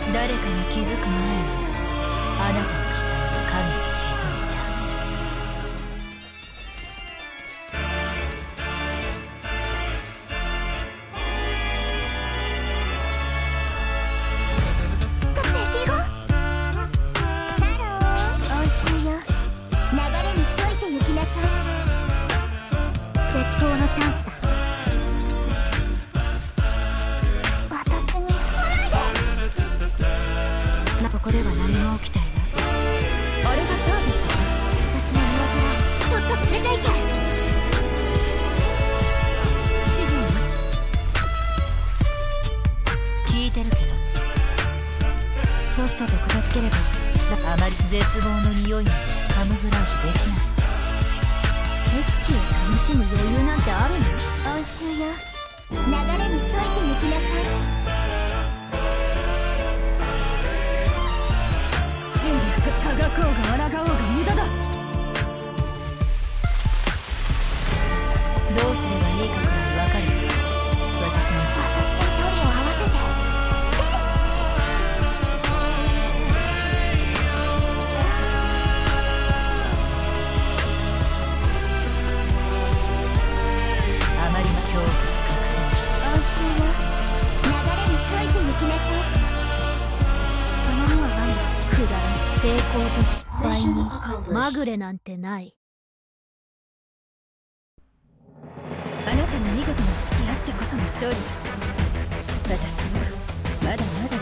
誰かに気づく前にあなたの死体を影に沈めてあ敵がハロー、おいしいよ。流れに沿いて行きなさい。絶好のチャンスだ。私に来ないで。 ここでは何も起きていない。あれがターゲット。 私の庭からとっとと出ていけ。 指示を待つ。聞いてるけどさっさと片付ければ。あまり絶望の匂いなんてカムフラージュできない。 景色を楽しむ余裕なんてあるの？おいしいよ。流れに沿いて行きなさい。 人力とたがこうが抗おうが無駄だ。どうすればいいかくらい分かる。私に私と距離を合わせて。 あまりの恐怖が隠せない。 おいしいよ。流れに沿いて行きなさい。そのにはないわ。 くだらん。成功と失敗にまぐれなんてない。あなたの見事な指揮あってこその勝利だ。私はまだまだ